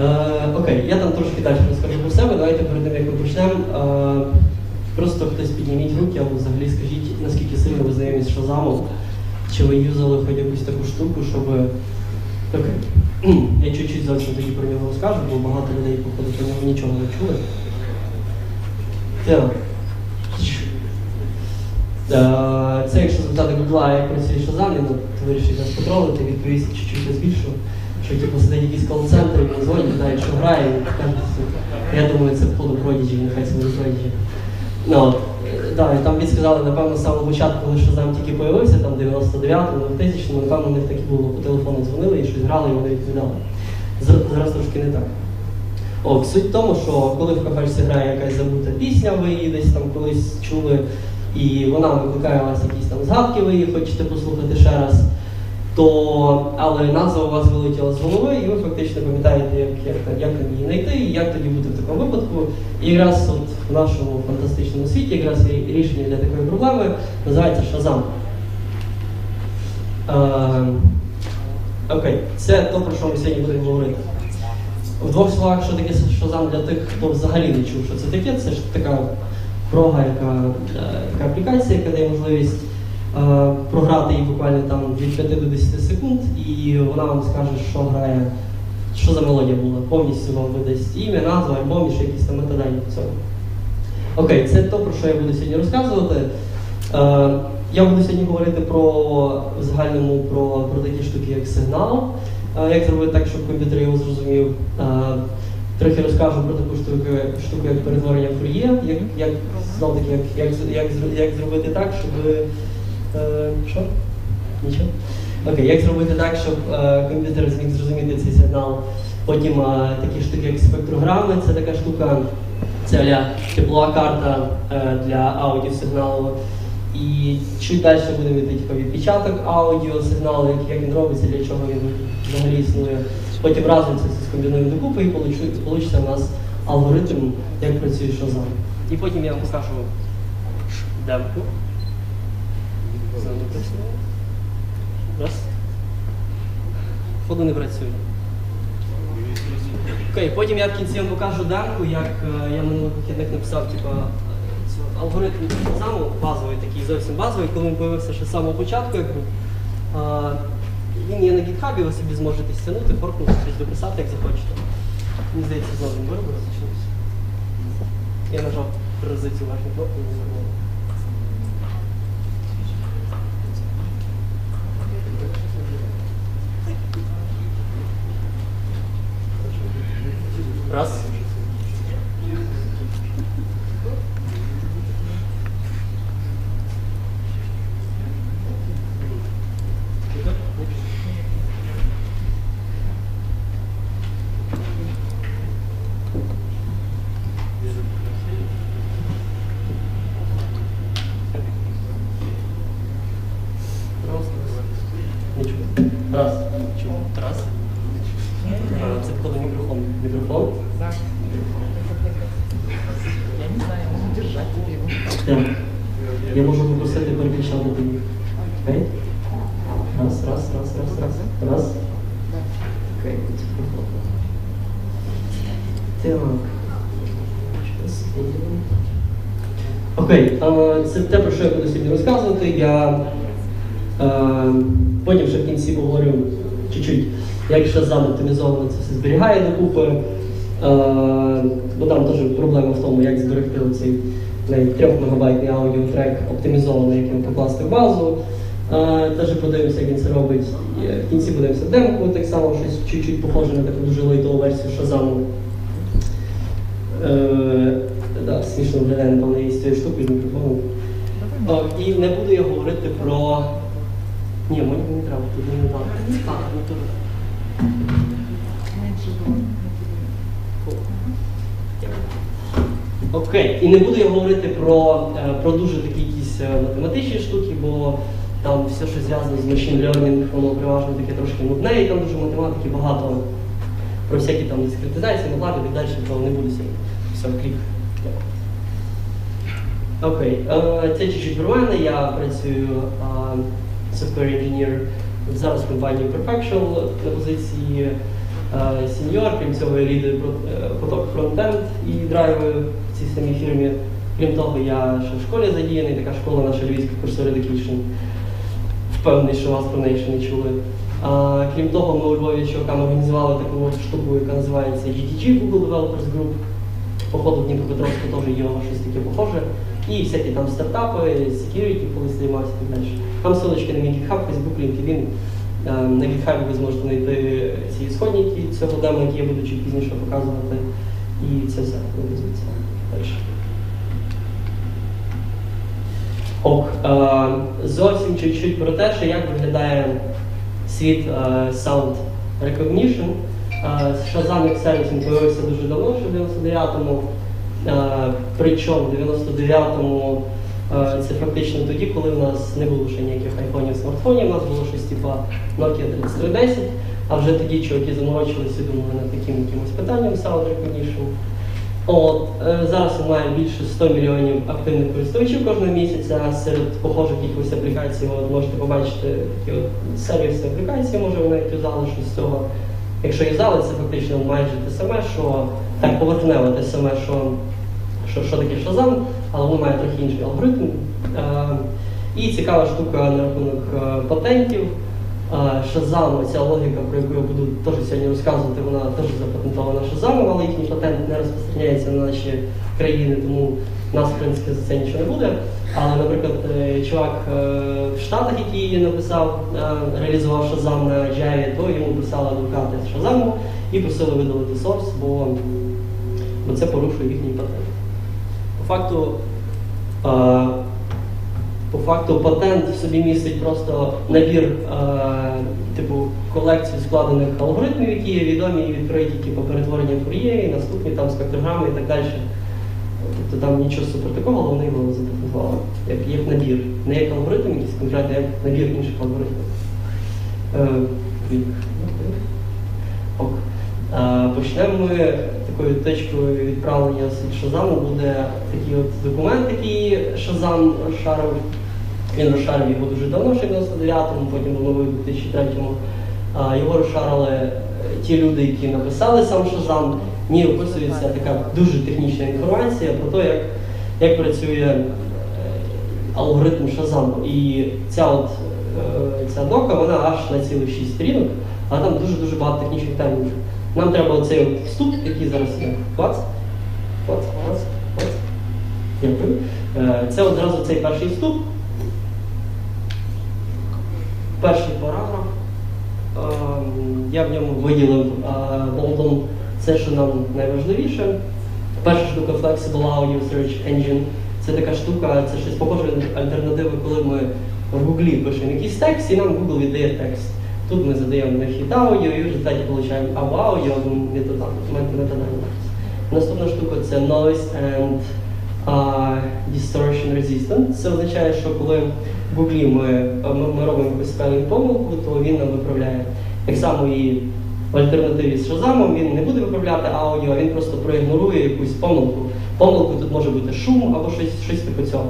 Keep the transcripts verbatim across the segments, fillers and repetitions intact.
Е, окей, я там трошки далі розкажу про себе. Давайте перед тим, як ми почнемо, е, просто хтось підніміть руки, або взагалі скажіть, наскільки сильно ви знайомі з Шазамом, чи ви юзали хоч якусь таку штуку, щоб... Окей. Я чуть-чуть зовсім тоді про нього розкажу, бо багато людей, походу, про нього нічого не чули. Так. Е, це, якщо запитати Гугла, як працює Шазам, він вирішить нас потролити, відповісти чуть-чуть збільшу. Що типу сидить якийсь кол-центр, і дзвонить, питають, що грає, і кажуть, я думаю, це походу продіджі, нехай це буде продіджі. Ну, да, і там відсказали, напевно, з самого початку, коли Шазам тільки появився, там дев'яносто дев'ятому, двохтисячному, напевно, у них так і було, по телефону дзвонили і щось грали, і вони відповідали. Зараз трошки не так. О, суть в тому, що коли в кафешці грає якась забута пісня, ви її десь там колись чули, і вона викликає у вас якісь там згадки, ви її хочете послухати ще раз, то, але назва у вас вилетіла з голови, і ви фактично пам'ятаєте, як, як, як її знайти, і як тоді бути в такому випадку. І якраз от в нашому фантастичному світі якраз рішення для такої проблеми називається Шазам. Е, окей, це то, про що ми сьогодні будемо говорити. В двох словах, що таке Шазам для тих, хто взагалі не чув, що це таке, це ж така прога, яка, така аплікація, яка дає можливість Uh, програти її буквально там від п'яти до десяти секунд, і вона вам скаже, що грає, що за мелодія була. Повністю вам видасть ім'я, назва, альбом і ще якісь там метадані по цьому. Окей, це то, про що я буду сьогодні розказувати. Uh, я буду сьогодні говорити про, в загальному про, про такі штуки, як сигнал, uh, як зробити так, щоб комп'ютер його зрозумів. Uh, трохи розкажу про таку штуку, штуку як перетворення Фур'є, як, як, знов таки, як, як, як, як зробити так, щоб... Uh, що? Нічого? Окей, як зробити так, щоб uh, комп'ютер зміг зрозуміти цей сигнал. Потім uh, такі штуки, як спектрограми, це така штука, це аля теплова карта uh, для аудіосигналу. І чуть далі будемо йти типу, відпечаток аудіосигналу, як, як він робиться, для чого він взагалі існує. Потім разом це все скомбінуємо докупи і вийде у нас алгоритм, як працює Шазам. І потім я вам покажу демку. Раз. Ходу не працює. Окей, потім я в кінці вам покажу демку, як я минулих вихідних написав типу, алгоритм Шазаму, базовий такий, зовсім базовий, коли він з'явився ще з самого початку. Як, а, він є на гітхабі, ви собі зможете стягнути, форкнути, щось дописати, як захочете. Мені здається, знову він виробився чимось. Я нажав три рази цю верхню кнопку і не забув. Раз. Раз. Чому? Раз. Це походу мікрофон. Мікрофон? Так. Я не знаю, я могу держать тебе его. Так. Я можу попросити переключати тобі. Окей? Раз, раз, раз, раз, раз. Раз. Окей. Так. Окей, це те, про що я буду сьогодні розказувати. Я потім ще в кінці поговорю чуть-чуть, як Шазам оптимізовано це все зберігає докупи. Бо там теж проблема в тому, як зберегти оцей трьохмегабайтний аудіотрек оптимізований, як його покласти в базу. Теж подивимося, як він це робить. В кінці подивимося демку, так само щось чуть-чуть похоже на таку дуже лайтову версію Шазаму. Да, смішно виглядає, напевно, є з цією штукою з мікрофоном. І не буду я говорити про... Ні, мені не треба, тут не треба. А, ну тут. Окей, і не буду я говорити про, про дуже такі якісь математичні штуки, бо там все, що зв'язано з machine learning, воно переважно таке трошки нудне, і там дуже математики багато про всякі там дискретизації, наплати і так далі, то не буду сьогодні. Все, клік. Окей, це чуть-чуть про мене, я працюю software engineer зараз в компанії Perfectional на позиції е, сеньор, крім цього я лідую про- е, поток фронтенд і драйви в цій самій фірмі. Крім того, я ще в школі задіяний, така школа наша львівська Cursor Education. Впевнений, що вас про неї ще не чули. А, крім того, ми у Львові з чуваками організували таку штуку, яка називається джі ті джі, Google Developers Group. Походу в Дніпропетровську теж є щось таке похоже. І всякі там стартапи, security, коли займаюся і так далі. Там ссылочки на мій GitHub, Facebook, LinkedIn. Е, На GitHub ви зможете знайти ці ісходники цього демо, які я буду чуть пізніше показувати. І це все. Вивезуться. Далі. Ок. Е, Зовсім чуть-чуть про те, що як виглядає світ е, Sound Recognition. Е, Shazam як сервіс він появився дуже давно, ще в дев'яносто дев'ятому. Е, Причому в дев'яносто дев'ятому е, це фактично тоді, коли в нас не було ще ніяких айфонів, смартфонів, у нас було щось типу Nokia тридцять три десять, а вже тоді чуваки заморочилися і думали над таким якимось питанням Sound Recognition. От, е, зараз він має більше сто мільйонів активних користувачів кожного місяця. Серед похожих якихось аплікацій от, можете побачити такі от сервіси аплікації, може ви навіть юзали щось з цього. Якщо юзали, це фактично майже те саме, що так поверхнево те саме, що, що, що таке Shazam, але воно має трохи інший алгоритм. Е, і цікава штука на рахунок е, патентів. Shazam, ця логіка, про яку я буду теж сьогодні розказувати, вона теж запатентована Shazam, але їхній патент не розпространяється на наші країни, тому нас, в принципі, за це нічого не буде. Але, наприклад, е, чувак е, в Штатах, який написав, е, реалізував Shazam на Java, то йому писали адвокати з Shazam і просили видалити source, бо, бо це порушує їхній патент. По факту, е, По факту патент в собі містить просто набір е, типу колекцію складених алгоритмів, які є відомі і відкриті, типу перетворення Фур'є, і наступні там спектрограми і так далі. Тобто там нічого супер такого, але вони його запатентували. Як, як набір. Не як алгоритм, якийсь конкретний, як набір інших алгоритмів. Е, Ок. Е, почнемо ми такою точкою відправлення з Shazam буде такий от документ, який Shazam розшарив. Він розшарив його дуже давно, ще в дев'яносто дев'ятому, потім оновив у дві тисячі третьому. Е, його розшарили ті люди, які написали сам Shazam. В ній описується така дуже технічна інформація про те, як, як працює е, алгоритм Shazam. І ця от е, ця дока, вона аж на цілих шість сторінок, але там дуже-дуже багато технічних термінів. Нам треба оцей от вступ, який зараз є. Клац, клац, клац, клац. Дякую. Е, Це одразу цей перший вступ. Перший параграф. Е, Я в ньому виділив болдом це, що нам найважливіше. Перша штука Flexible Audio Search Engine. Це така штука, це щось похоже на альтернативи, коли ми в Google пишемо якийсь текст, і нам Google віддає текст. Тут ми задаємо на вхід аудіо і в результаті отримуємо або аудіо, або метадані. Наступна штука це Noise and uh, Distortion Resistant. Це означає, що коли в Google ми, ми, ми робимо якусь спелінг помилку, то він нам виправляє. Так само і в альтернативі з Shazam він не буде виправляти аудіо, а він просто проігнорує якусь помилку. Помилку тут може бути шум або щось, щось типу цього.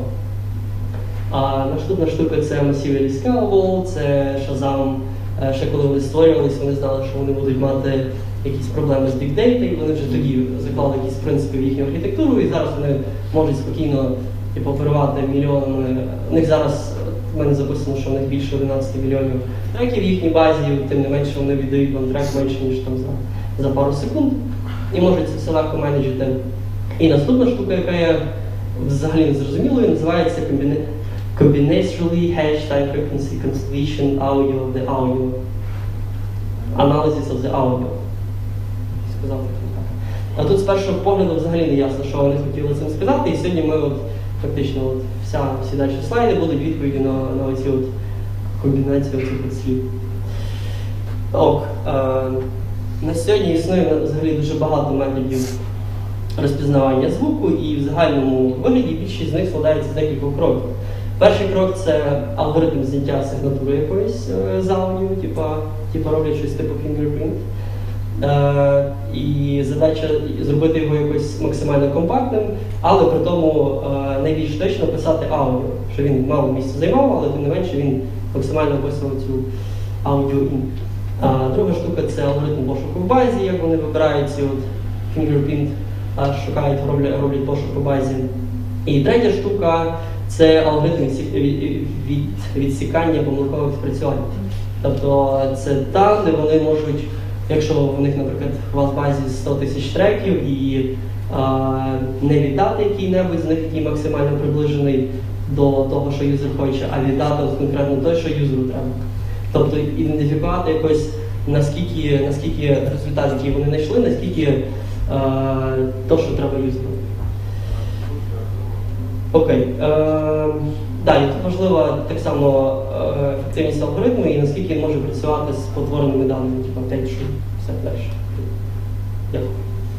А наступна штука це Massively Scalable, це Shazam. Ще коли вони створювалися, вони знали, що вони будуть мати якісь проблеми з Big Data, і вони вже тоді заклали якісь принципи в їхню архітектуру, і зараз вони можуть спокійно типу, оперувати мільйонами. У них зараз, в мене записано, що в них більше одинадцять мільйонів треків в їхній базі, тим не менше вони віддають вам трек менше, ніж там за, за пару секунд, і можуть це все легко менеджити. І наступна штука, яка є взагалі незрозумілою, називається комбіна... Combinatorially Hash Time Frequency Constellation Audio of the Audio. Analysis of the Audio. Сказав так. А тут з першого погляду взагалі не ясно, що вони хотіли цим сказати, і сьогодні ми от, фактично от, вся, всі далі слайди будуть відповіді на, на оці от комбінацію цих от слів. Ок. Е, на сьогодні існує взагалі дуже багато методів розпізнавання звуку, і в загальному вигляді більшість з них складається з декількох кроків. Перший крок – це алгоритм зняття сигнатури якоїсь е, з аудіо, типа, типа роблять щось типу fingerprint. Е, і задача зробити його якось максимально компактним, але при тому е, найбільш точно писати аудіо, що він мало місця займав, але тим не менше він максимально описував цю аудіо. А, друга штука це алгоритм пошуку в базі, як вони вибирають ці от fingerprint, а, шукають, роблять, роблять пошук у базі. І третя штука це алгоритм відсік- від- від- відсікання помилкових спрацювань. Тобто це там, де вони можуть, якщо в них, наприклад, у вас в базі сто тисяч треків і а, не віддати який-небудь з них, який максимально приближений до того, що юзер хоче, а віддати от конкретно той, що юзеру треба. Тобто ідентифікувати якось, наскільки, наскільки результат, який вони знайшли, наскільки а, то, що треба юзеру. Окей. Е, далі, тут важлива так само е, ефективність алгоритму і наскільки він може працювати з потвореними даними, типу апдейт, що все далі. Дякую.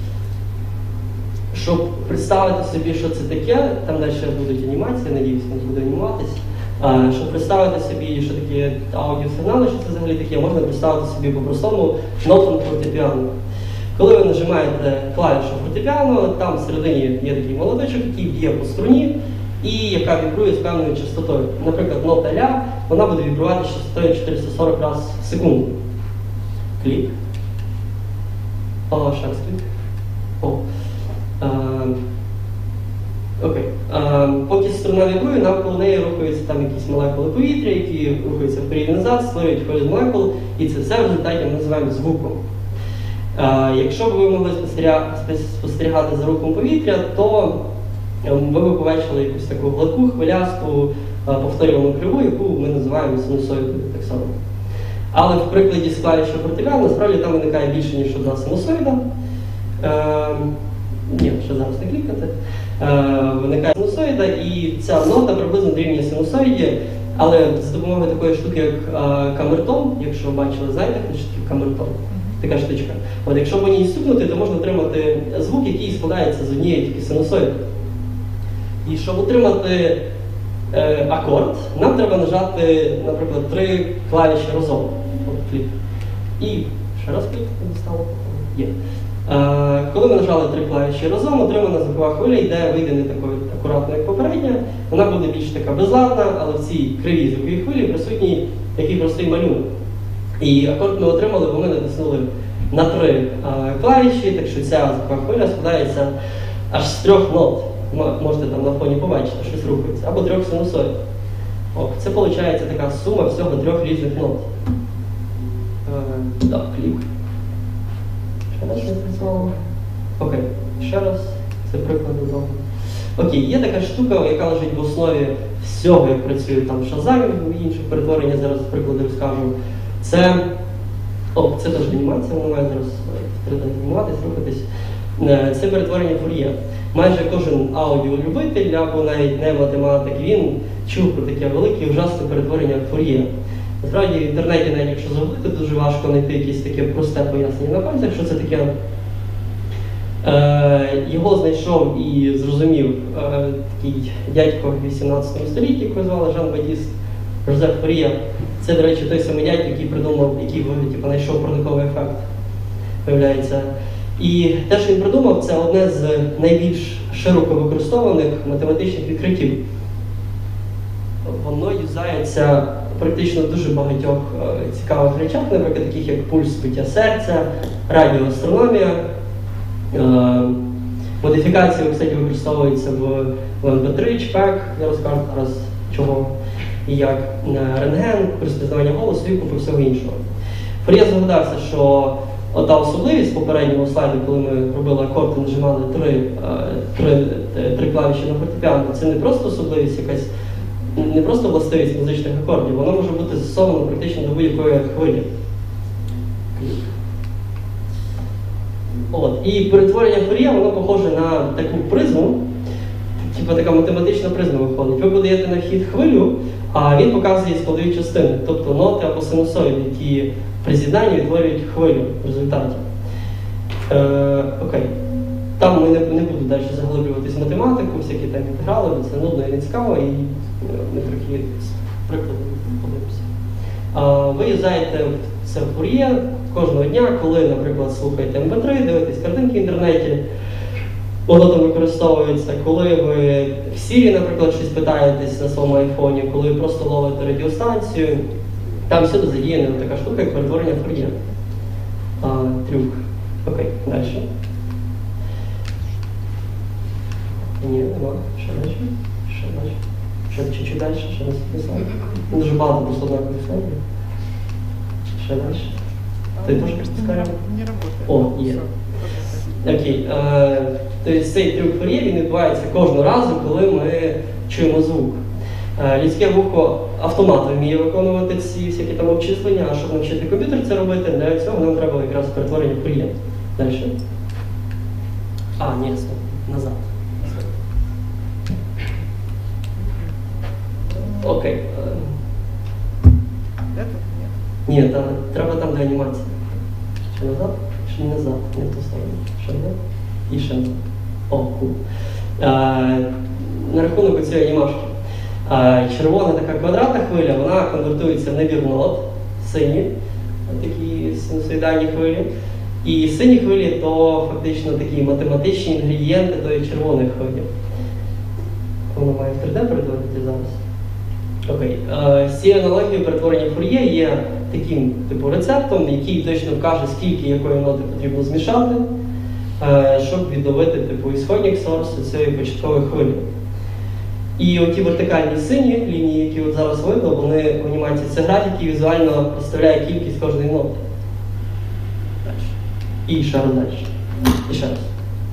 Щоб представити собі, що це таке, там далі будуть анімації, надіюсь, не буде анімуватись. Е, щоб представити собі, що таке аудіосигнали, що це взагалі таке, можна представити собі по-простому ноту фортепіано. Коли ви нажимаєте клавішу фортепіано, там всередині є такий молоточок, який б'є по струні і яка вібрує з певною частотою. Наприклад, нота ля, вона буде вібрувати з частотою чотириста сорок разів в секунду. Клік. О, ще раз клік. О. Е, окей. Е, поки струна вібрує, навколо неї рухаються там якісь молекули повітря, які рухаються вперед і назад, створюють хвилю з молекул, і це все в результаті ми називаємо звуком. Uh, якщо б ви могли спостерігати за рухом повітря, то um, ви б побачили якусь таку гладку, хвилясту, uh, повторювану криву, яку ми називаємо синусоїдою так само. Але в прикладі з клавішою фортепіано, насправді там виникає більше, ніж одна синусоїда. Uh, ні, ще зараз не клікати. Uh, виникає синусоїда, і ця нота приблизно дорівнює синусоїді, але за допомогою такої штуки, як uh, камертон, якщо ви бачили, знаєте, що таке камертон? Така штучка. От, якщо по ній стукнути, то можна отримати звук, який складається з однієї тільки синусоїди. І щоб отримати е, акорд, нам треба нажати, наприклад, три клавіші разом. От, клік. І ще раз клік, не стало. Є. Е, коли ми нажали три клавіші разом, отримана звукова хвиля йде, вийде не такою акуратно, як попередня. Вона буде більш така безладна, але в цій кривій звуковій хвилі присутній такий простий малюнок. І акорд ми отримали, бо ми натиснули на три а, клавіші, так що ця звукова хвиля складається аж з трьох нот. Можете там на фоні побачити, щось рухається, або трьох синусоїд. О, це виходить така сума всього трьох різних нот. Е, так, клік. Ще раз не працювало. Окей, ще раз. Це приклад до того. Окей, є така штука, яка лежить в основі всього, як працює там Shazam і інших перетворень, я зараз приклади розкажу. Це, о, це теж анімація, вона має зараз анімуватись, рухатись. Це перетворення Фур'є. Майже кожен аудіолюбитель або навіть не математик, він чув про таке велике і ужасне перетворення Фур'є. Насправді в інтернеті, навіть якщо загуглити, дуже важко знайти якесь таке просте пояснення на пальцях, що це таке. Е, його знайшов і зрозумів е, такий дядько в вісімнадцятому столітті, якого звали Жан-Батіст Жозеф Фур'є. Це, до речі, той самий дядько, який придумав, який типу, знайшов парниковий ефект, виявляється. І те, що він придумав, це одне з найбільш широко використовуваних математичних відкриттів. Воно юзається практично в дуже багатьох е, цікавих речах, наприклад, таких як пульс биття серця, радіоастрономія. Е, модифікації, кстати, використовуються в, в ем пі три, чпек, я розкажу зараз чого і як, рентген, розпізнавання голосу і купу всього іншого. Фур'є здогадався, що ота особливість попереднього слайду, коли ми робили акорд і нажимали три, три, три клавіші на фортепіано, це не просто особливість якась, не просто властивість музичних акордів, воно може бути застосовано практично до будь-якої хвилі. От. І перетворення Фур'є, воно похоже на таку призму, типу така математична призма виходить. Ви подаєте на вхід хвилю, а він показує складові частини, тобто ноти або синусоїди, які при з'єднанні відтворюють хвилю в результаті. Е, окей. Там ми не, не буду далі заглиблюватись в математику, всякі там інтеграли, бо це нудно і не цікаво, і ми трохи приклади подивимося. Е, ви юзаєте це в Фур'є кожного дня, коли, наприклад, слухаєте ем пі три, дивитесь картинки в інтернеті. Воно там використовується, коли ви в Siri, наприклад, щось питаєтесь на своєму айфоні, коли ви просто ловите радіостанцію, Там всюди задіяна така штука, як перетворення Фур'є. А, трюк. Окей, далі. Ні, нема. Ще далі. Ще далі. Ще чуть-чуть далі, ще наступний слайд. Дуже багато просто однакових слайдів. Ще далі. Ти теж пропускаєш? Не работает. О, є. Окей. Е, тобто цей трюк Фур'є, він відбувається кожного разу, коли ми чуємо звук. Е, людське вухо автоматом вміє виконувати ці всякі там обчислення, а щоб навчити комп'ютер це робити, для цього нам треба якраз перетворення Фур'є. Далі. А, ні, стоп. Назад. Окей. Е, Это нет. Ні, та, треба там, де анімація. Ще назад? Ще не назад, не в ту сторону. Ще назад. І ще назад. О, кул. Е, на рахунок цієї анімашки. Е, червона така квадратна хвиля, вона конвертується в набір нот, сині, такі синусоїдальні хвилі. І сині хвилі то фактично такі математичні інгредієнти тої червоної хвилі. Воно має в три де перетворити зараз. Окей. Е, з цією аналогією перетворення Фур'є є таким типу рецептом, який точно вкаже, скільки якої ноти потрібно змішати, е, щоб відновити типу ісходник сорсу цієї початкової хвилі. І оті вертикальні сині лінії, які от зараз видно, вони в анімації це графік, який візуально представляє кількість кожної ноти. І ще раз далі. І ще раз.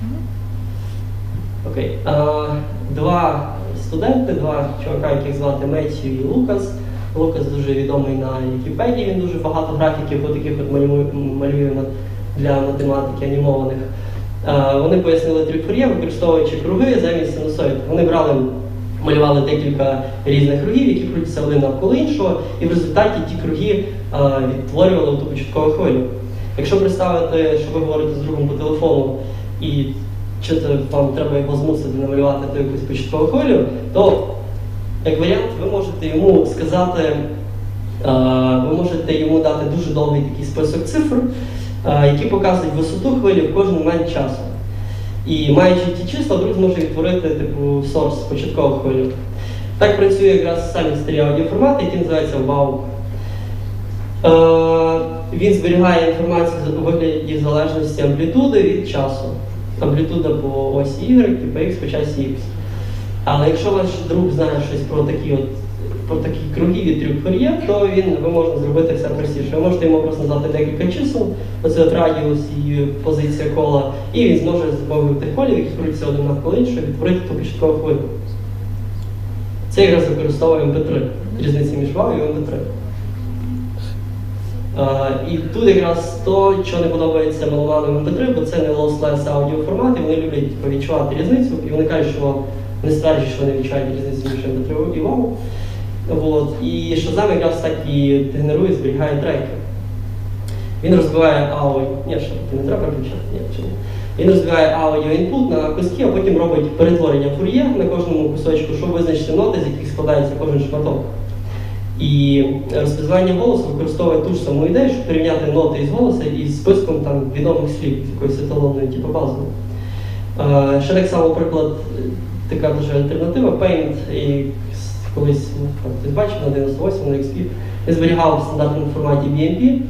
Окей. А, два студенти, два чувака, яких звати Меттью і Лукас. Лукас дуже відомий на Вікіпедії, він дуже багато графіків по таких от малює, малює для математики анімованих. А, вони пояснили трюк Фур'є, використовуючи круги замість синусоїд. Вони брали, малювали декілька різних кругів, які крутяться один навколо іншого, і в результаті ті круги а, відтворювали ту початкову хвилю. Якщо представити, що ви говорите з другом по телефону, і чи вам треба його змусити намалювати ту якусь початкову хвилю, то, як варіант, ви можете йому сказати, ви можете йому дати дуже довгий такий список цифр, які показують висоту хвилі в кожен момент часу. І маючи ті числа, друг зможе відтворити типу сорс, початкову хвилю. Так працює якраз самі старі аудіоформати, які називаються вау. Він зберігає інформацію у вигляді залежності амплітуди від часу. Амплітуда по осі Y і по X по часі X. Але якщо ваш друг знає щось про такі от, про такі круги від трюк Фур'є, то він, ви можете зробити все простіше. Ви можете йому просто назвати декілька чисел, оце от радіус і позиція кола, і він зможе з допомогою тих колів, які крутяться один навколо іншого, відтворити ту початкову хвилю. Це якраз використовує ем пі три. Різниця між вау і ем пі три. Uh, і тут якраз то, що не подобається меломанам ем пі три, бо це не lossless аудіоформат, і вони люблять відчувати різницю, і вони кажуть, що вони стверджують, що вони відчувають різницю між ем пі три і вау. Вот. І Shazam якраз так і генерує, зберігає треки. Він розбиває аудіо, ні, що не треба переключати, ні, чи ні. Він розбиває аудіо-інпут на куски, а потім робить перетворення Фур'є на кожному кусочку, щоб визначити ноти, з яких складається кожен шматок. І розпізнавання голосу використовує ту ж саму ідею, щоб порівняти ноти із голосу із списком там відомих слів, якоюсь еталонною типу базовою. Uh, ще так само, приклад, така дуже альтернатива, Paint, і колись хтось бачив на дев'яносто восьмому на ікс пі, я зберігав в стандартному форматі бі ем пі,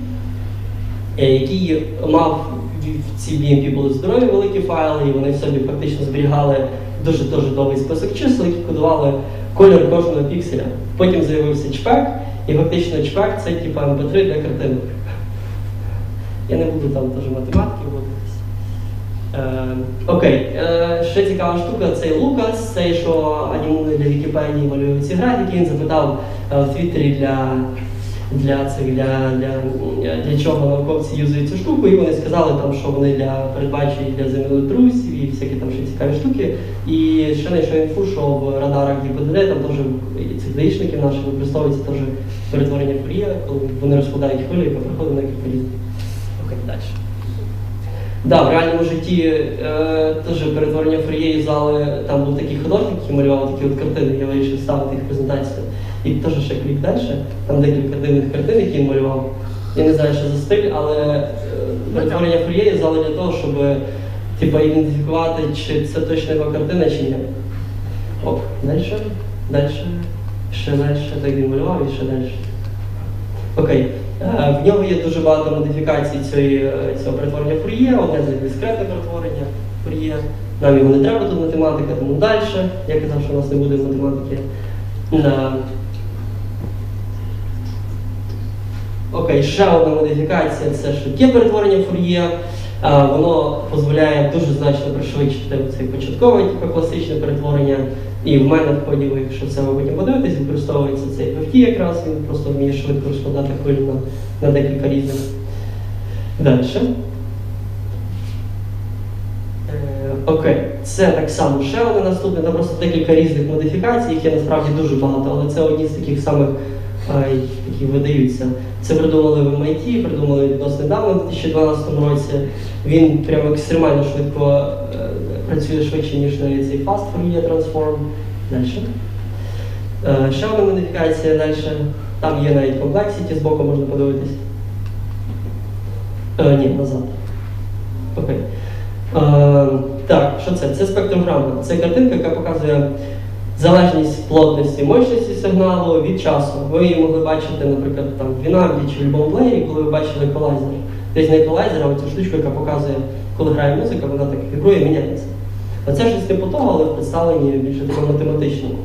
який мав, в ці бі ем пі були здорові великі файли, і вони в собі фактично зберігали дуже-дуже довгий список чисел, які кодували колір кожного пікселя. Потім з'явився чпек, і фактично чпек це типу ем пі три для картинок. Я не буду там теж математики вводитись. Е, окей, е, ще цікава штука, цей Лукас, цей, що анімує для Вікіпедії, малює ці графіки, він запитав е, в Твіттері для, для, цих, для, для, для чого науковці юзають цю штуку, і вони сказали, там, що вони для передбачення для землетрусів і всякі там ще цікаві штуки. І ще знайшов інфу, що в радарах ді пі ді ді там теж цих даїшників наших використовується теж перетворення Фур'є, коли вони розкладають хвилі і проходить на кілька різних. Окей, далі. Да, в реальному житті е, теж перетворення Фур'є юзали, там був такий художник, який малював такі от картини, я вирішив ставити їх презентацію. І теж ще клік далі, там декілька дивних картин, які він малював. Я не знаю, що за стиль, але е, перетворення Фур'є юзали для того, щоб типу, ідентифікувати, чи це точно його картина, чи ні. Оп, далі, далі, ще далі, так він малював і ще далі. Окей. Е, В нього є дуже багато модифікацій цієї, цього перетворення Фур'є, одне з них дискретне перетворення Фур'є. Нам його не треба тут математика, тому далі. Я казав, що у нас не буде математики. Е, Окей, ще одна модифікація – це швидке перетворення Фур'є. А, воно дозволяє дуже значно пришвидшити цей початкове типу, класичне перетворення. І в мене в ході, ви, якщо це ви потім подивитесь, використовується цей еф ті якраз, він просто вміє швидко розкладати хвилю на, на декілька різних. Далі. Е, окей, це так само ще одне наступне, там просто декілька різних модифікацій, їх є насправді дуже багато, але це одні з таких самих, е, які видаються. Це придумали в ем ай ті, придумали відносно недавно, в дві тисячі дванадцятому році. Він прямо екстремально швидко е, працює швидше, ніж навіть цей Fast Fourier Transform. Далі. Е, ще одна модифікація далі. Там є навіть Complexity, збоку можна подивитись. Е, ні, назад. Окей. Е, так, що це? Це спектрограма. Це картинка, яка показує залежність плотності, мощності сигналу від часу. Ви її могли бачити, наприклад, там, в Вінампі чи в будь-якому плеєрі, коли ви бачили еквалайзер. Тобто на еквалайзера оцю штучку, яка показує, коли грає музика, вона так вібрує і міняється. Оце щось типу того, але в представленні більше такого математичному.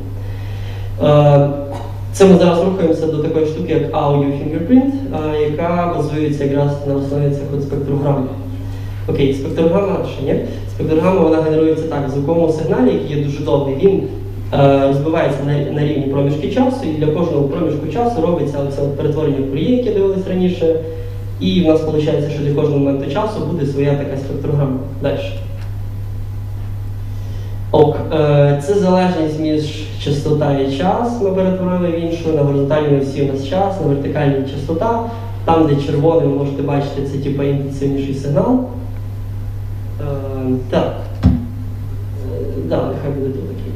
Це ми зараз рухаємося до такої штуки, як Audio Fingerprint, яка базується якраз на основі цих от спектрограм. Окей, спектрограма, ще ні. Спектрограма, вона генерується так, в звуковому сигналі, який є дуже довгий. Він е, розбивається на, на рівні проміжки часу, і для кожного проміжку часу робиться оце от перетворення Фур'є, яке дивились раніше. І в нас виходить, що для кожного моменту часу буде своя така спектрограма. Далі. Ок, е, це залежність між частота і час, ми перетворили в іншу, на горизонтальній всі у нас час, на вертикальній частота. Там, де червоним, ви можете бачити, це типу інтенсивніший сигнал. Е, так. Е, да, нехай буде тут такий.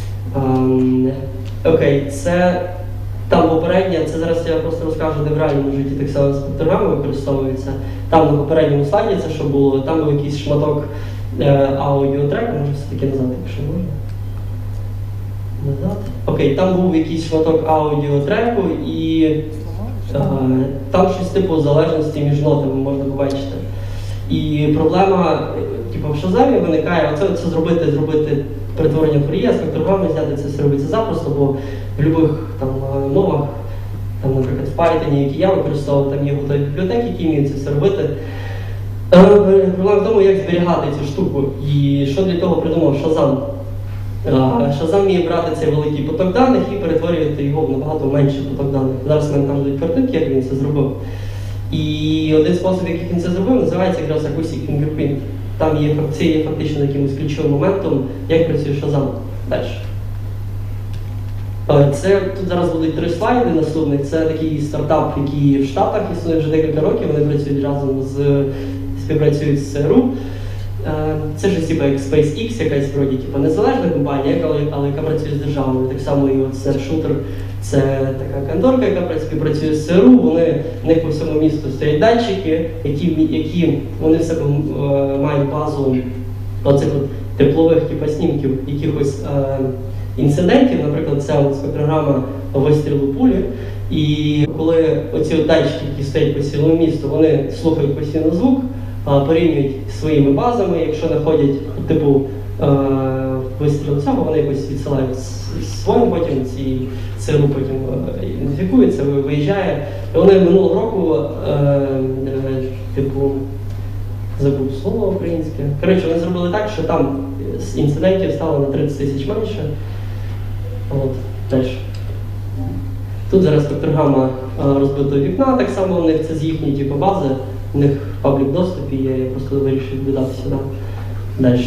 Е, окей, це там попереднє, це зараз я просто розкажу, де в реальному житті так само спектрограми використовуються. Там на попередньому слайді це що було, там був якийсь шматок е, аудіотреку, може все-таки назад, якщо можна. Назад. Окей, там був якийсь шматок аудіотреку і е, там щось типу залежності між нотами можна побачити. І проблема, типу, в Шазамі виникає, оце, це зробити, зробити перетворення Фур'є, спектрограми взяти, це все робиться запросто, бо в будь-яких там мовах, там, наприклад, в Python, які я використовую, там є готові бібліотеки, які вміють це все робити. Проблема в тому, як зберігати цю штуку. І що для того придумав Шазам? Шазам вміє брати цей великий поток даних і перетворювати його в набагато менший поток даних. Зараз мене там будуть картинки, як він це зробив. І один спосіб, який він це зробив, називається якраз Acoustic Fingerprint. Там є, це є фактично якимось ключовим моментом, як працює Шазам. Далі. Це, тут зараз будуть три слайди наступних. Це такий стартап, який в Штатах існує вже декілька років, вони працюють разом з, співпрацюють з ЦРУ. Це щось типу як SpaceX, якась вроді типу, незалежна компанія, але, але яка працює з державою. Так само і от Shooter – це така конторка, яка співпрацює з ЦРУ. Вони, в них по всьому місту стоять датчики, які, які вони в себе е, мають базу оцих от теплових типу, снімків якихось е, інцидентів. Наприклад, це спектрограма вистрілу пулі. І коли оці от датчики, які стоять по цілому місту, вони слухають постійно звук, порівнюють своїми базами, якщо знаходять типу вистріл цього, вони якось відсилають своїм, потім ці ЦРУ потім ідентифікується, виїжджає. І вони минулого року, типу, забув слово українське. Коротше, вони зробили так, що там інцидентів стало на тридцять тисяч менше. От, далі. Тут зараз спектрограма розбитого вікна, так само у них це з їхньої типу, бази. У них в паблік доступі, я просто вирішив додати сюди. Далі.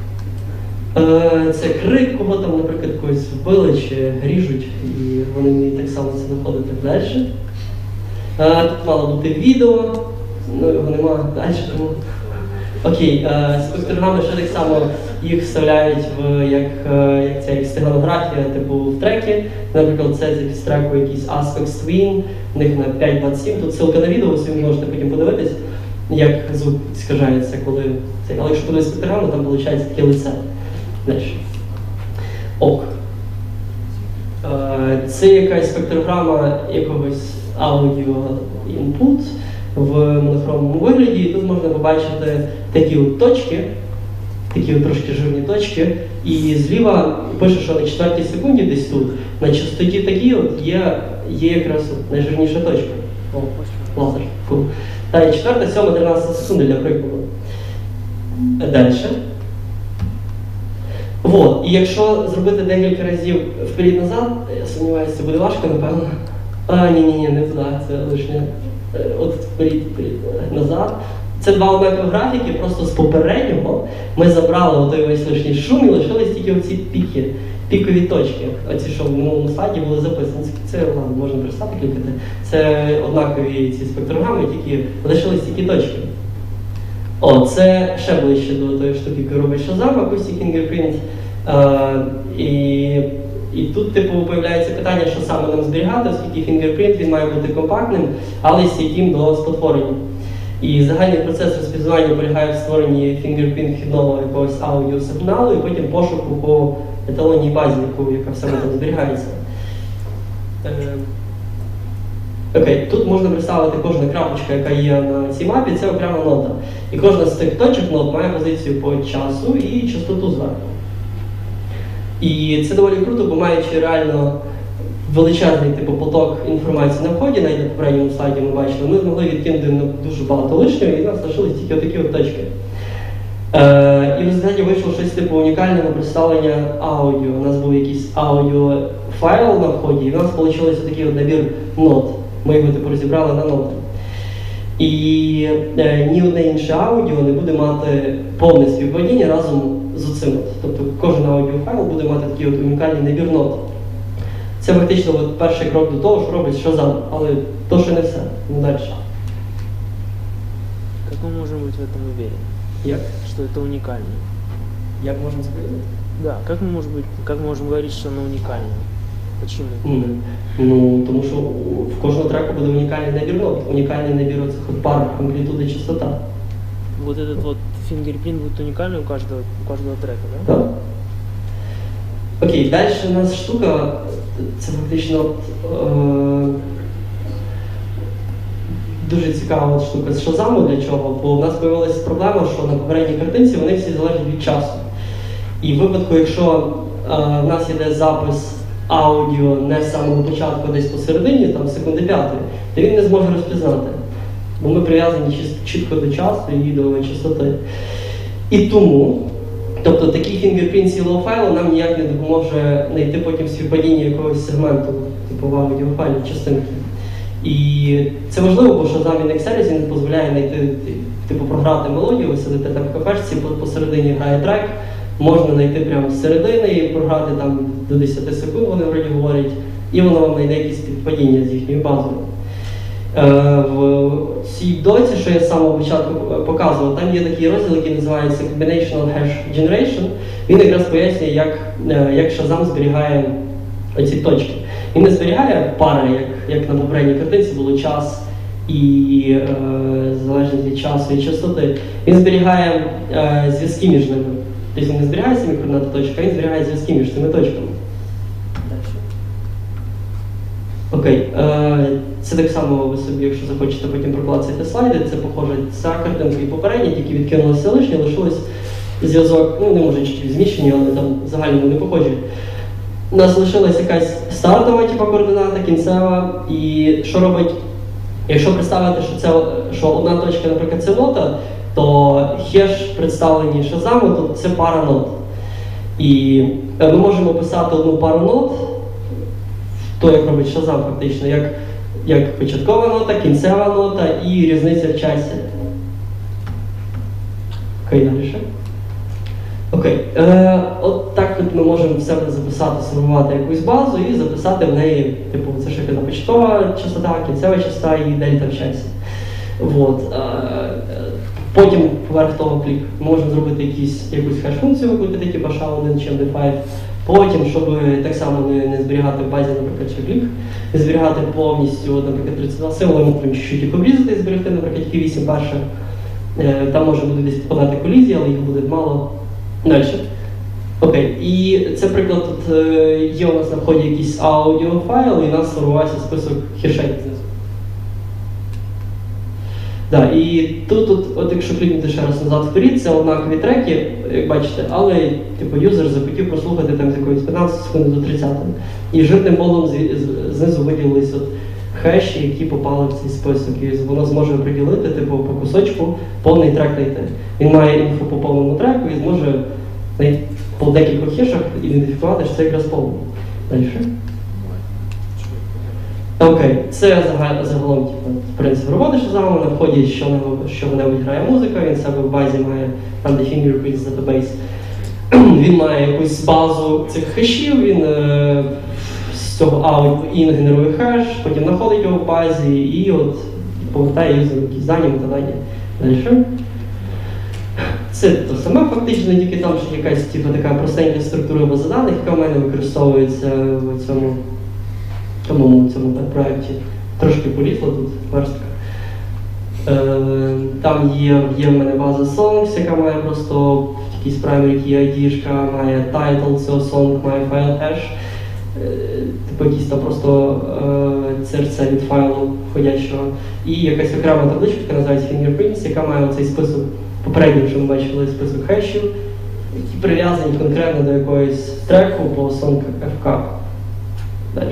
Це крик, кого там, наприклад, когось вбили чи ріжуть, і вони вміють так само це знаходити далі. Тут мало бути відео, ну його немає далі, тому... Окей, спектрограми ще так само їх вставляють в, як, як, це, як стеганографія, типу в треки. Наприклад, це з треку якийсь Aspect Twin, у них на п'ять двадцять сім. Тут ссылка на відео, ви можете потім подивитись, як звук скажається, коли це. Але якщо подивитися спектрограму, там виходить таке лице. Далі. Ок. Це якась спектрограма якогось аудіо input в монохромному вигляді, і тут можна побачити такі от точки, такі от трошки жирні точки, і зліва пише, що на четвертій секунді десь тут, на частоті такі от є, є якраз от найжирніша точка. О, лазер, фу. Та і четверта, сьома, тринадцята секунди для прикладу. Далі. Вот. І якщо зробити декілька разів вперед-назад, я сумніваюся, це буде важко, напевно. А, ні-ні-ні, не туди, це лишнє. От вперед, вперед, назад. Це два однакові графіки, просто з попереднього ми забрали отой весь лишній шум і лишились тільки оці піки, пікові точки. Оці, що в минулому слайді були записані. Це, ладно, можна перестати клікати. Це однакові ці спектрограми, тільки лишились тільки точки. О, це ще ближче до тої штуки, яку робить Shazam, Acoustic Fingerprint. Uh, і, і тут, типу, появляється питання, що саме нам зберігати, оскільки фінгерпринт він має бути компактним, але стійким до спотворення. І загальний процес розпізнавання полягає в створенні фінгерпринт вхідного якогось аудіосигналу і потім пошуку по еталонній базі, яку, яка саме там зберігається. Окей, okay. Тут можна представити кожна крапочка, яка є на цій мапі, це окрема нота. І кожна з цих точок нот має позицію по часу і частоту зверху. І це доволі круто, бо маючи реально величезний типу, поток інформації на вході, навіть на попередньому слайді ми бачили, ми змогли відкинути дуже багато лишнього, і в нас залишились тільки отакі от точки. Е, і в результаті вийшло щось типу унікального представлення аудіо. У нас був якийсь аудіофайл на вході, і в нас вийшов такий от набір нот. Ми його типу, розібрали на ноти. І е, ні одне інше аудіо не буде мати повне співпадіння разом з оцим. Тобто кожен аудіофайл буде мати такий от унікальний набір нот. Це фактично от перший крок до того, що робить Shazam, але то ще не все. Ну далі. Как мы можем быть в этом уверены? Як? Что это уникально? Як можна сказати? Да, как мы можем быть, как мы можем говорить, что оно уникально? Почему? Mm. Ну, тому що в кожного треку буде унікальний набір нот, унікальний набір оцих от пар, амплітуда, частота. Вот этот вот фингерпринт будет уникальный у каждого, у каждого трека, да? Так. Окей, далі у нас штука, це фактично е, дуже цікава от штука з Shazam, для чого, бо в нас з'явилася проблема, що на попередній картинці вони всі залежать від часу. І в випадку, якщо е, в нас йде запис аудіо не з самого початку, а десь посередині, там секунди п'ятої, то він не зможе розпізнати, бо ми прив'язані чітко до часу і відеової частоти. І тому, тобто такий фінгерпринт цілого файлу нам ніяк не допоможе знайти потім співпадіння якогось сегменту, типу в аудіофайлі, частинки. І це важливо, бо Shazam Indexer не дозволяє знайти, типу, програти мелодію, ви сидите там в кафешці, посередині грає трек, можна знайти прямо з середини і програти там до десяти секунд, вони вроді говорять, і воно вам знайде якісь співпадіння з їхньою базою. Е, в цій доці, що я з самого початку показував, там є такий розділ, який називається Combinational Hash Generation. Він якраз пояснює, як, як Shazam зберігає оці точки. Він не зберігає пари, як, як на попередній картинці було час і е, залежність від часу і частоти. Він зберігає е, зв'язки між ними. Тобто він не зберігає самі координати точок, а він зберігає зв'язки між цими точками. Окей, це так само ви собі, якщо захочете потім проклацати слайди, це похоже ця картинка і попередня, тільки відкинулося лишнє, лишилось зв'язок, ну не може чуть зміщені, але там в загальному не похожі. У нас лишилась якась стартова типу, координата, кінцева, і що робить, якщо представити, що, це, що одна точка, наприклад, це нота, то хеш представлені Shazam, то це пара нот. І ми можемо писати одну пару нот, то, як робить Shazam фактично, як, як початкова нота, кінцева нота і різниця в часі. Окей, далі. Окей. Е, от так от ми можемо в себе записати, сформувати якусь базу і записати в неї, типу, це ще казав, початкова частота, кінцева частота і дельта в часі. Вот. Е, потім поверх того клік ми можемо зробити якісь, якусь хеш-функцію, викликати, типу ша один чи ем ді п'ять. Потім, щоб так само не, не зберігати в базі, наприклад, чи клік, не зберігати повністю, наприклад, тридцять два символи, можемо чуть-чуть їх обрізати і зберегти, наприклад, тільки вісім перших. Е, там може буде десь попадати колізія, але їх буде мало. Далі. Окей, і це приклад, тут е, є у нас на вході якийсь аудіофайл, і у нас сформувався список хешей. Да, і тут, от, от якщо клікнути ще раз назад вперед, це однакові треки, як бачите, але типу юзер захотів прослухати там з якоїсь п'ятнадцяти секунд до тридцяти. І жирним болом знизу виділились от хеші, які попали в цей список. І воно зможе приділити типу, по кусочку повний трек знайти. Він має інфу по повному треку і зможе по декількох хешах ідентифікувати, що це якраз повний. Далі. Окей, це загалом, типу, в принципі, робота Shazam, на вході що-небудь грає музика, він себе в базі має, там де Fingerprints Database, він має якусь базу цих хешів, він е, з цього out-in генерує хеш, потім знаходить його в базі і от повертає юзеру якісь дані, метадані. Далі. Це те саме фактично, тільки там ще якась типу, така простенька структура бази даних, яка в мене використовується в цьому тому в цьому проєкті. Трошки полізла тут верстка. Е, там є, є в мене база songs, яка має просто якийсь primary key ай ді-шка, має title цього song, має файл hash. Е, типу якийсь там просто е, сі ар сі від файлу входящого. І якась окрема табличка, яка називається Fingerprints, яка має оцей список, попередньо, що ми бачили, список хешів, які прив'язані конкретно до якогось треку по song еф ка. Далі.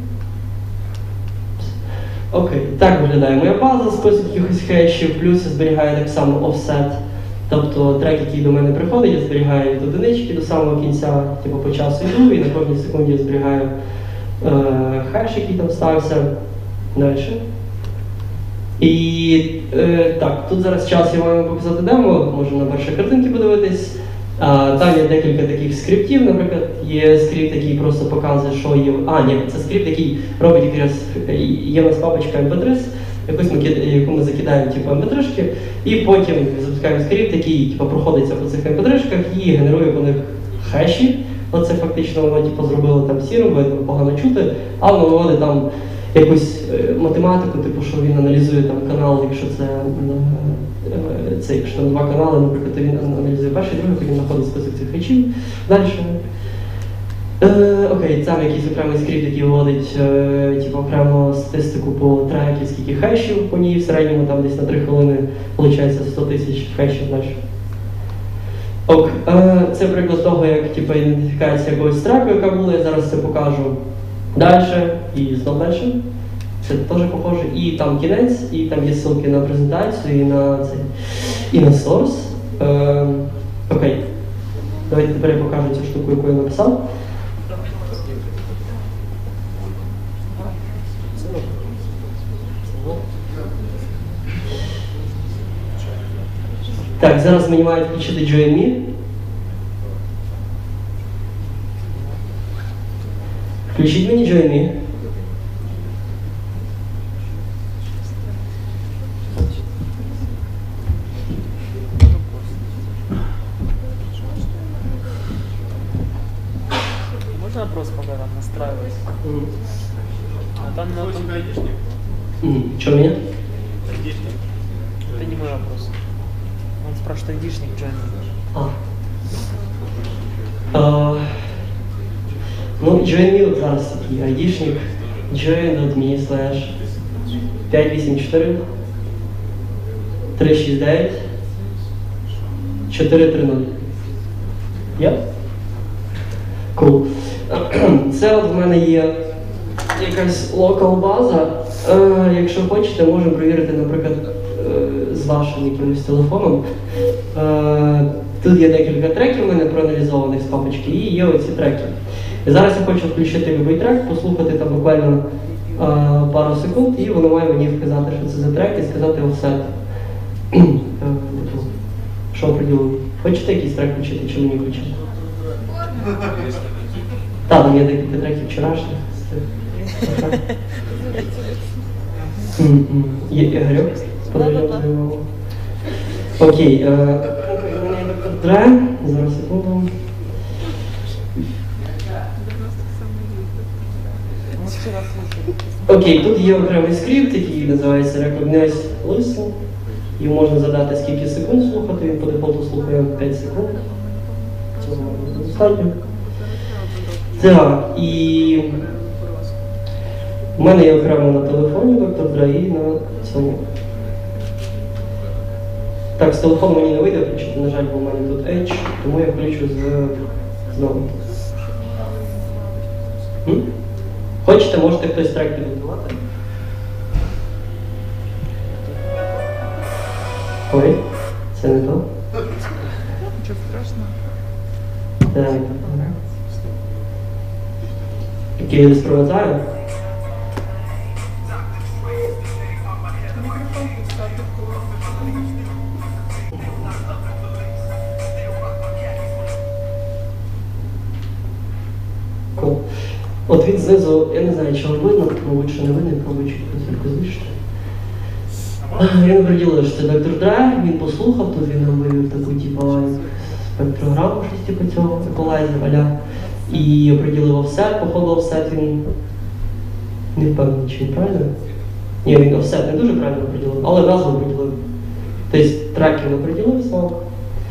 Окей, так виглядає моя база, список якихось хешів, плюс я зберігаю так само offset. Тобто трек, який до мене приходить, я зберігаю від одинички до самого кінця, типу по часу йду, і на кожній секунді я зберігаю е, хеш, який там стався. Далі. І е, так, тут зараз час я маю показати демо, можна на перші картинки подивитись. А, там є декілька таких скриптів, наприклад, є скрипт, який просто показує, що є. А, ні, це скрипт, який робить якраз, є у нас папочка ем пі три, якусь ми, яку ми закидаємо типу ем пі три-шки, і потім запускаємо скрипт, який типу, проходиться по цих ем пі три-шках і генерує по них хеші. Оце фактично воно типу, зробило там сірим, видно, погано чути, а воно виводить там якусь е, математику, типу, що він аналізує там канал, якщо це, е, це якщо там два канали, наприклад, то він аналізує перший, другий, потім знаходить список цих хешів. Далі. Е, окей, там якийсь окремий скрипт, який виводить е, типу, окремо статистику по трекі, скільки хешів по ній, в середньому там десь на три хвилини виходить сто тисяч хешів. Далі. Ок, е, це приклад того, як типу, ідентифікація якогось треку, яка була, я зараз це покажу. Далі, і знов далі. Це теж похоже. І там кінець, і там є ссылки на презентацію, і на цей, і на source. Е, окей. Давайте тепер я покажу цю штуку, яку я написав. Так, зараз мені мають включити джей ем і. Включіть мені джей ем і. Можно вопрос, пока там настраиваюсь? Mm. А там на том... Mm. Что меня? Это не мой вопрос. Он спрашивает айдишник Джойн. А. А. Ну, джей ем і зараз такий айдішник join.me slash п'ять вісім чотири три шість дев'ять чотири три нуль. Є? Cool. Це от в мене є якась локал база. Е, якщо хочете, можемо перевірити, наприклад, е, з вашим якимось телефоном. Е, тут є декілька треків у мене проаналізованих з папочки, і є оці треки. І зараз я хочу включити любий трек, послухати там буквально е, пару секунд, і воно має мені вказати, що це за трек, і сказати offset. Е, що приділити? Хочете якийсь трек включити, чи мені включити? Так, там є декілька треків вчорашніх. Є Ігорьок, подивляємо його. Окей, доктор Дре, зараз секунду. Окей, тут є окремий скрипт, який називається Recognize Listen. Його можна задати скільки секунд слухати, він по дефолту слухає п'ять секунд. Цього достатньо. Так, і в мене є окремо на телефоні доктор Дре і на цьому. Так, з телефону мені не вийде включити, на жаль, бо в мене тут Edge, тому я включу з знову. М? Хочете, можете хтось трек підготувати? Ой, це не то. Ничего страшного. Так. Який я спроводжаю? Микрофон поставьте. Cool. От від знизу, я не знаю, чи вам видно, мабуть, що не видно, пробую чуть тільки звичайно. Він приділив, що це доктор Дре, він послухав, тут він робив таку, типу, спектрограму, щось типу цього, еквалайзер, аля. І приділив офсет, походу офсет він не впевнений, чи він правильно? Ні, він офсет не дуже правильно приділив, але назву приділив. Тобто трек він приділив сам.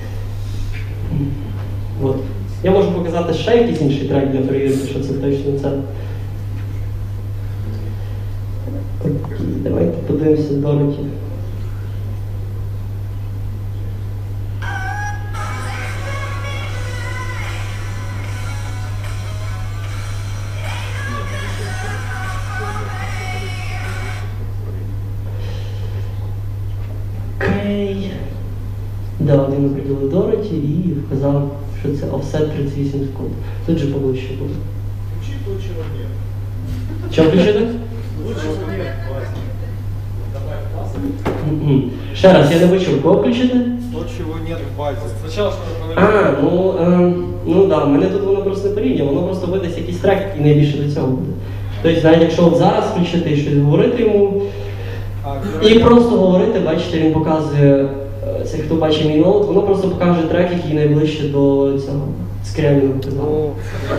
От. Я можу показати ще якийсь інший трек для перевірки, що це точно це. Окей, давайте подивимося Дороті. Окей. Да, один приділив Дороті і вказав, що це офсет тридцять вісім секунд. Тут же поближче буде. Включи то, чего нет. Що включити? Лучшего нет, Вася. Давай в базу. Мгм. Ще раз, я не почув, кого включити? То, чего нет в базе. Сначала что-то А, ну, е, ну да, в мене тут воно просто не порівнює, воно просто видасть якийсь трек, який найбільше до цього буде. Тобто, навіть якщо от зараз включити і щось говорити йому, А, і просто говорити, бачите, він показує, е, це хто бачить мій ноут, воно просто покаже трек, який найближче до цього скрямного казав. О,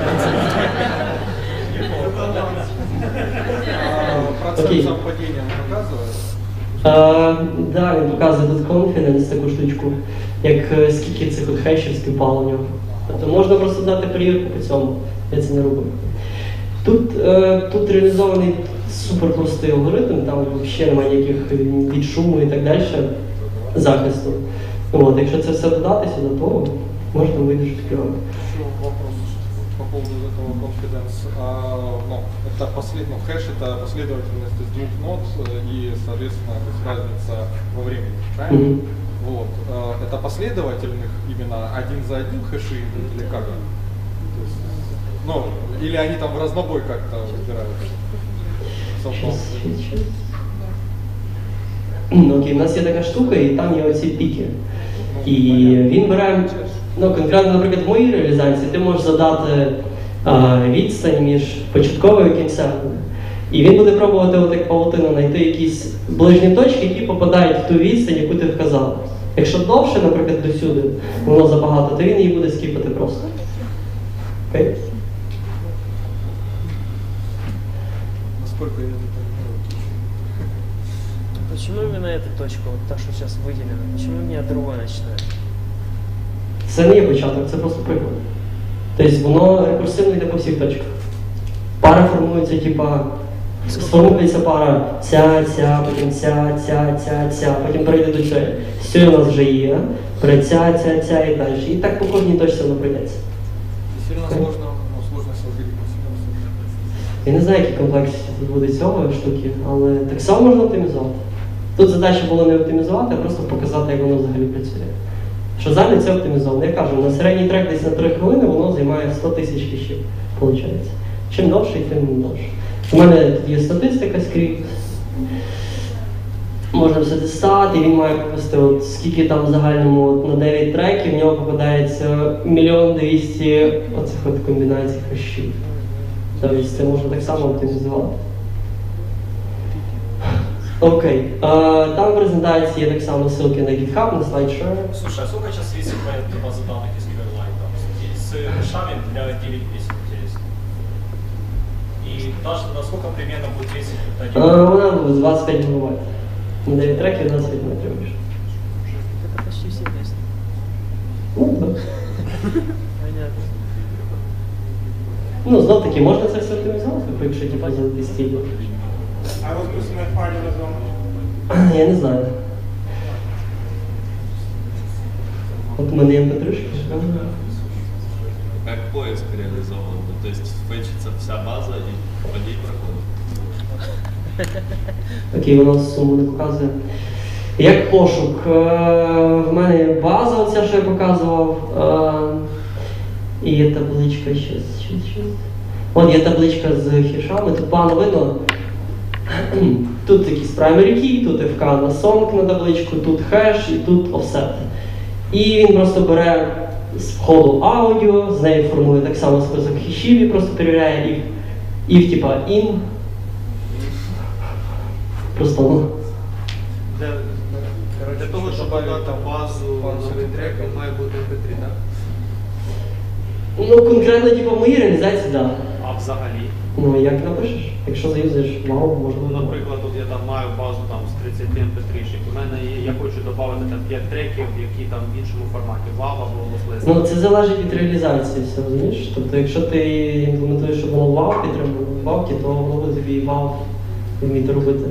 а, процент Окей. совпадения он показывает? Так, да, він показує тут confidence, таку штучку, як е, скільки цих от хешів співпало в нього. Тобто можна просто дати перевірку по цьому, я це не робив. Тут, е, тут реалізований супер простий алгоритм, там взагалі немає ніяких від шуму і так далі захисту. От, якщо це все додати сюди, то можна вийти шпіон. Еще вопрос по поводу этого confidence. А, ну, это послед... ну, хэш это последовательность из двух нот э, и, соответственно, то есть разница во времени, правильно? Мгм. Вот. А, это последовательных именно один за одним хэши идут или как? То есть, ну, или они там в разнобой как-то выбирают? Совпал. Ну, окей, у нас є така штука, і там є оці піки. І він бере, ну конкретно, наприклад, в моїй реалізації ти можеш задати а, відстань між початковою і кінцевою. І він буде пробувати от як павутина знайти якісь ближні точки, які попадають в ту відстань, яку ти вказав. Якщо довше, наприклад, до сюди, воно забагато, то він її буде скіпати просто. Окей? Насколько я это понимаю. почему именно эта точка, вот та, что сейчас выделена? Почему не другое начинает? Це не є початок, це просто приклад. Тобто воно рекурсивно йде по всіх точках. Пара формується, типа, сформується пара ця, ця, потім ця, ця, ця, ця, потім перейде до цієї. З цієї у нас вже є, при ця, ця, ця і далі. І так по кожній точці воно прийдеться. Сильно сложно, ну, сложность алгоритма. Я не знаю, які комплексності тут буде цього штуки, але так само можна оптимізувати. Тут задача була не оптимізувати, а просто показати, як воно взагалі працює. Що зараз це оптимізовано. Я кажу, на середній трек десь на три хвилини воно займає сто тисяч хешів, виходить. Чим довший, тим довше. У мене тут є статистика, скрипт. Можна все дістати, і він має повести, от скільки там в загальному от, на дев'ять треків, в нього попадається мільйон двісті оцих от комбінацій хешів. Тобто це можна так само оптимізувати. Окей. А, там в презентації є так само ссылки на GitHub, на SlideShare. Слушай, а сколько сейчас весит моя база данных из Giverline? Там, с хэшами для девять весит, интересно. И даже насколько примерно будет весить вот А, один? вона буде двадцять п'ять гігабайт. На дев'ять треків двадцять п'ять метрів більше. Это почти все песни. Ну, так. Понятно. Ну, знов таки, можна це все оптимізувати, якщо типу за стіль. I was listening at party as well. Я не знаю. От у мене є ем пі три. Как поиск реализован? Ну, то есть фетчится вся база и по ней проходит. Окей, воно суму не показує. Як пошук? Е, В мене є база, оця, що я показував. Е, І є табличка щось, щось, щось. От є табличка з хешами, тут погано видно. Тут якийсь primary key, тут еф ка на song на табличку, тут хеш і тут offset. І він просто бере з входу аудіо, з неї формує так само список хешів і просто перевіряє їх. If типа in. Просто ну. Для, для того, щоб додати базу новий трек, він має бути ем пі три, так? Ну конкретно типа в моїй реалізації, так. Да. А взагалі? Ну як напишеш? Якщо заюзаєш вау, можна. Ну, наприклад, от я там маю базу там з тридцять ем пі три, у мене є, я хочу додати там п'ять треків, які там в іншому форматі, вав або лослес. Ну це залежить від реалізації, все розумієш? Тобто якщо ти імплементуєш, щоб воно вау підтримувало вавки, то воно буде тобі і вау вміти робити.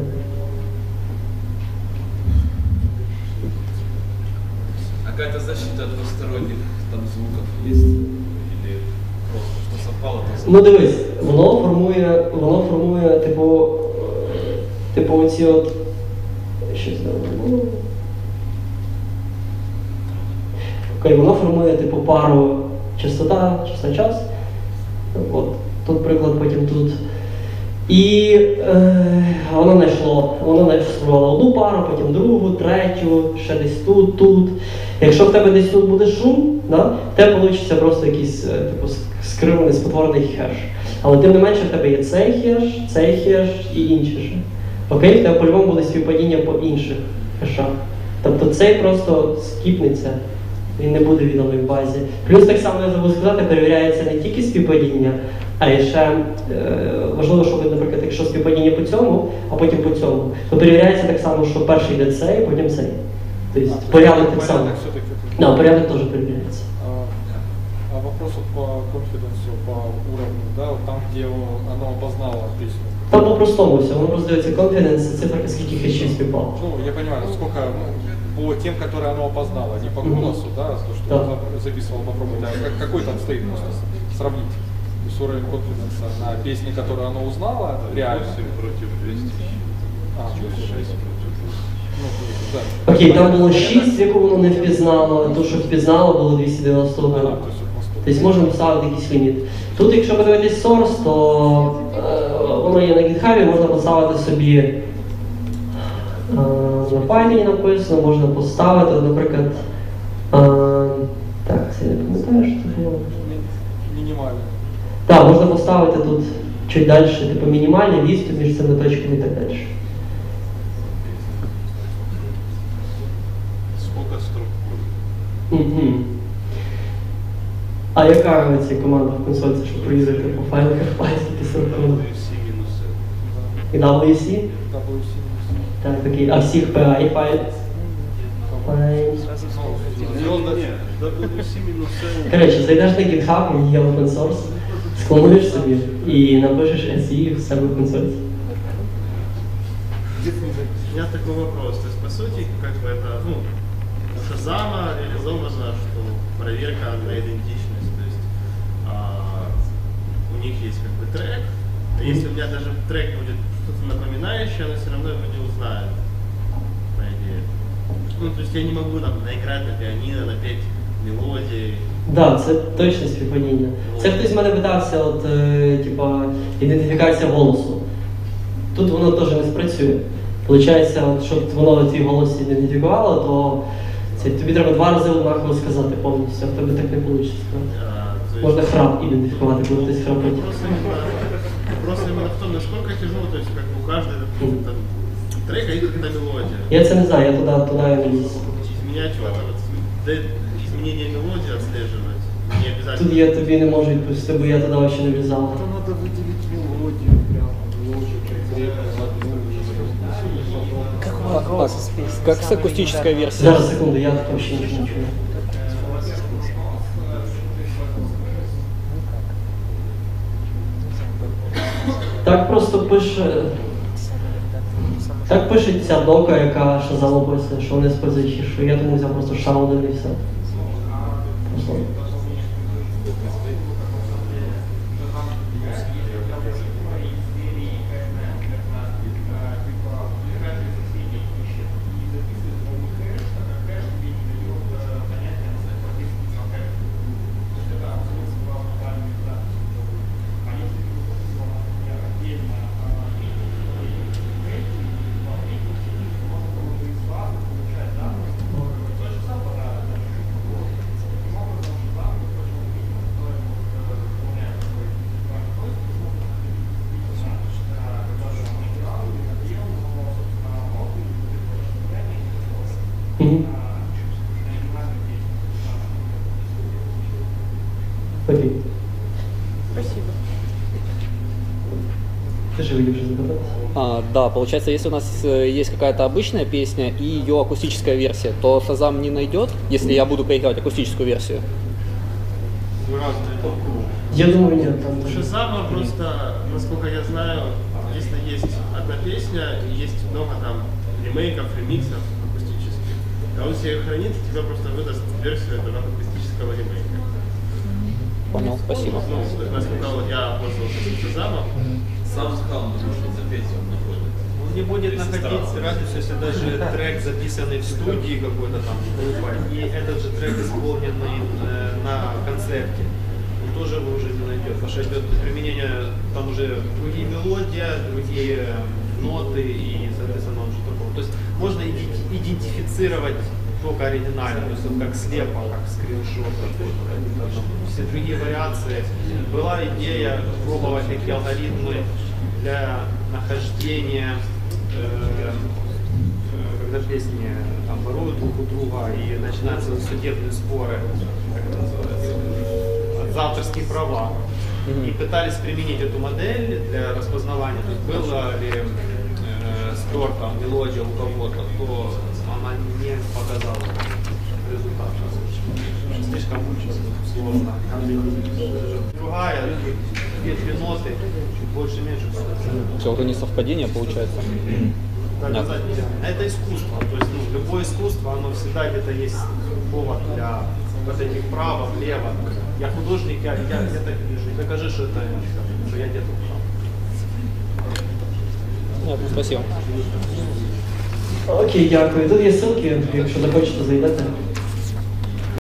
А какая-то защита от двусторонних там звуков есть? Или просто что совпало, то совпало? Ну дивись, воно формує, воно формує, типу, е, типу оці от, щось там, ну, окей, воно формує, типу, пару частота, частота час, от, тут приклад, потім тут. І е, воно знайшло, воно знайшло одну пару, потім другу, третю, ще десь тут, тут. Якщо в тебе десь тут буде шум, да, в тебе вийде просто якийсь е, типу, скривлений, спотворений хеш. Але тим не менше в тебе є цей хеш, цей хеш і інші ж. Окей, в тебе по-любому буде співпадіння по інших хешах. Тобто цей просто скіпнеться, він не буде відомий в базі. Плюс так само, я забув сказати, перевіряється не тільки співпадіння, а і ще е, важливо, щоб, наприклад, якщо співпадіння по цьому, а потім по цьому, то перевіряється так само, що перший йде цей, потім цей. Тобто А, порядок то есть так само. порядок всё-таки. Да, порядок теж перевіряється. А, а вопрос вот по конфиденсу, по уровню, да, вот там, где он- оно опознало песню. Там по-простому все, воно просто дивиться confidence, циферка, скільки хешів співпало. Ну, я понимаю, сколько, ну, по тем, которые оно опознало, не по Мгм. голосу, да, то, что Да. я зап- записывал, попробовать, а как- какой там стоит, просто сравнить. То есть уровень конфиденса на песне, которую оно узнало, реально. восемь против двухсот. А, шесть против ну, да. Окей, там було шість, яку воно не впізнало, а то, що впізнало, було двісті дев'яносто один. Ага, то есть вот настолько. Тобто можемо поставити якийсь ліміт. Тут, якщо подивитись source, то е, воно є на GitHub, можна поставити собі е, на Python написано, можна поставити, наприклад, е, так, це я не пам'ятаю, що це було. Минимально. Так, можна поставити тут чуть далі, типу мінімальний відступ між цими точками і так далі. Сколько строк? Угу. А яка ця команда в консольці, щоб провірити по файликах пальців сороком? дабл ю сі минус N. І дабл ю сі? дабл ю сі. Так, окей. А всіх пі ай файл? Файл. Ну, нет, дабл ю сі минус N. Коротше, зайдеш на GitHub, він є open source, склонуєш собі і напишеш ес і в себе в консольці. У меня такой вопрос. То есть, по сути, как бы это, ну, у Шазама реализовано, что проверка на идентичность. То есть, а, у них есть как бы трек. А если у меня даже трек будет что-то напоминающее, оно все равно его не узнает, по идее. Ну, то есть я не могу там наиграть на пианино, напеть мелодии. Так, да, це точно співпадіння. Це хтось з мене питався, от, е, типа, ідентифікація голосу. Тут воно теж не спрацює. Получається, от, щоб воно твій голос ідентифікувало, то це, тобі треба два рази однаково сказати повністю, а в тебе так не вийде. А, то есть- Можна храп ідентифікувати, коли хтось храпить. Вопрос именно, вопрос именно в том, насколько тяжело, то есть как бы у каждого там, трека есть какая-то мелодия. Я це не знаю, я туди, туди не ліз. Изменять вот, вот, да, изменение мелодии отслеживать. Не обязательно. Тут я тобі не можу відповісти, бо я туди взагалі не влізала. Надо выделить мелодию прямо, мелодию Как с акустической версией. Зараз, секунду, я тут взагалі нічого не чую. Так просто пише. Так пише ця дока, яка Shazam описує, що вони спозичі, що я тому взяв просто шаудер і все. мужской. Мгм. Окей. Спасибо. Ты же видишь загадать. А, да, получается, если у нас э, есть какая-то обычная песня и ее акустическая версия, то Shazam не найдет, если я буду проигрывать акустическую версию. Разные. Я думаю, нет. Там У Шазама просто, насколько я знаю, если есть одна песня, и есть много там ремейков, ремиксов акустических, а он себе их хранит, тебе просто выдаст версию этого акустического ремейка. Понял, спасибо. Ну, насколько вот я пользовался Шазамом, Сам сказал, что запеть он находит. Он не будет Если находить стараться. разницу, если даже трек записанный в студии какой-то там группой, и этот же трек исполненный э, на концерте. Он тоже его уже не найдет, потому что идет применение, там уже другие мелодии, другие ноты, и, соответственно, он уже такого. То есть можно иди- идентифицировать только оригинально, то есть он как слепо, как скриншот какой-то. Все другие вариации. Была идея пробовать такие алгоритмы для нахождения, э, э, когда песни там воруют друг у друга и начинаются судебные споры, как это называется, за авторские права. И пытались применить эту модель для распознавания, то есть была ли э, стерта мелодия у кого-то, то она не показала результат. Слишком сложно. Другая, две-три ноты, чуть больше-меньше. Все, это не совпадение получается. Доказать нельзя. Это искусство. То есть ну, любое искусство, оно всегда где-то есть повод для вот этих право, влево. Я художник, я, я, я так вижу. Докажи, что это что я где-то прав. Нет, спасибо. Окей, дякую. Тут є ссылки, якщо захочете, зайдете.